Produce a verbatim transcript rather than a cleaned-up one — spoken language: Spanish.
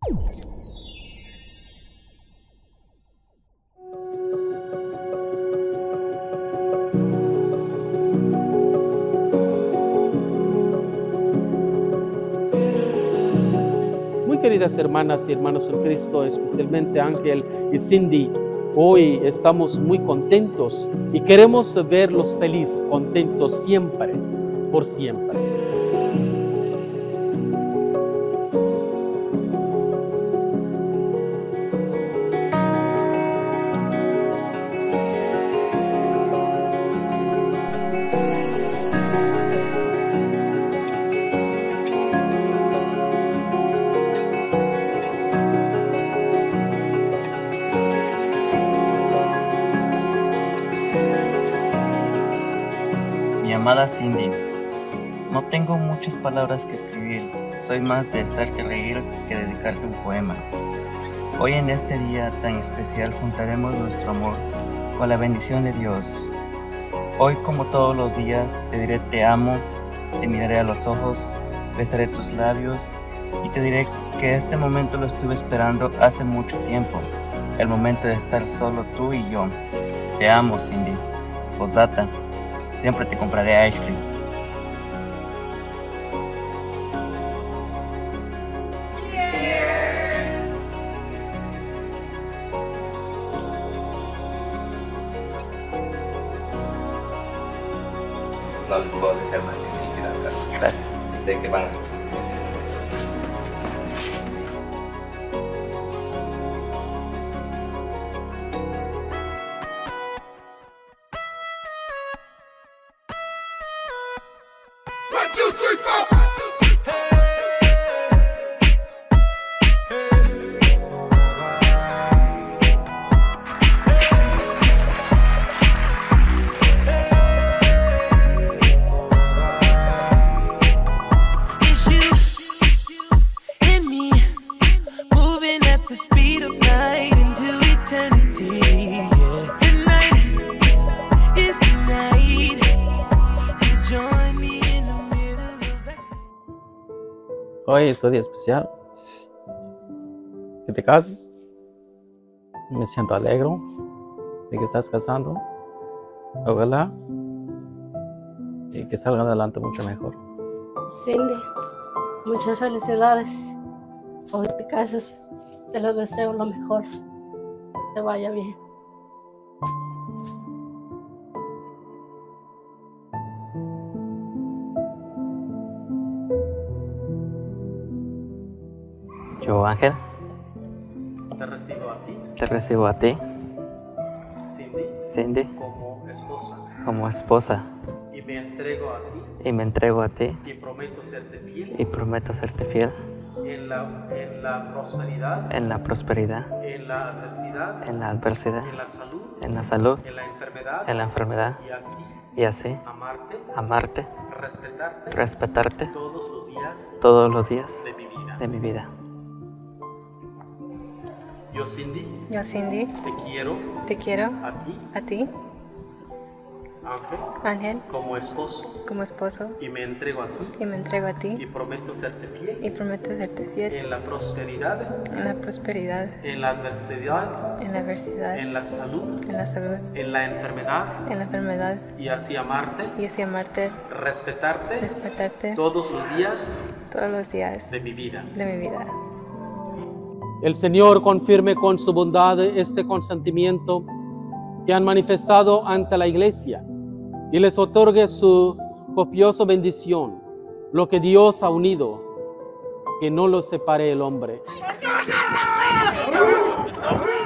Muy queridas hermanas y hermanos en Cristo, especialmente Ángel y Cindy, hoy estamos muy contentos y queremos verlos felices, contentos siempre, por siempre. Mi amada Cindy, no tengo muchas palabras que escribir, soy más de hacerte reír que dedicarte un poema. Hoy en este día tan especial juntaremos nuestro amor con la bendición de Dios. Hoy, como todos los días, te diré te amo, te miraré a los ojos, besaré tus labios y te diré que este momento lo estuve esperando hace mucho tiempo, el momento de estar solo tú y yo. Te amo, Cindy. Posdata. Siempre te compraré ice cream. No les puedo desear más que felicidad. Gracias. Sé que van a estar. Hoy es tu día especial, que te cases. Me siento alegre de que estás casando. Ojalá y que salga adelante mucho mejor. Cindy, muchas felicidades. Hoy te casas, te lo deseo lo mejor. Que te vaya bien. Yo, Ángel, Te recibo a ti, te recibo a ti, Cindy, Cindy, como esposa como esposa y me entrego a ti y me entrego a ti y prometo serte fiel y prometo serte fiel en la, en la prosperidad, en la prosperidad, en la adversidad, en la adversidad, en la salud, en la salud, en la enfermedad, en la enfermedad y así y así amarte, amarte, respetarte respetarte todos los días todos los días de mi vida. de mi vida. Yo, Cindy, Yo, Cindy, te quiero te quiero a ti, a ti, Ángel, Ángel, como esposo como esposo y me entrego a ti y me entrego a y ti prometo serte fiel y prometo serte fiel en la prosperidad, en la prosperidad, en la adversidad, en la adversidad, en la salud, en la salud, en la enfermedad en la enfermedad y así amarte, y así amarte, respetarte respetarte todos los días todos los días de mi vida. de mi vida. El Señor confirme con su bondad este consentimiento que han manifestado ante la Iglesia y les otorgue su copiosa bendición, lo que Dios ha unido, que no lo separe el hombre.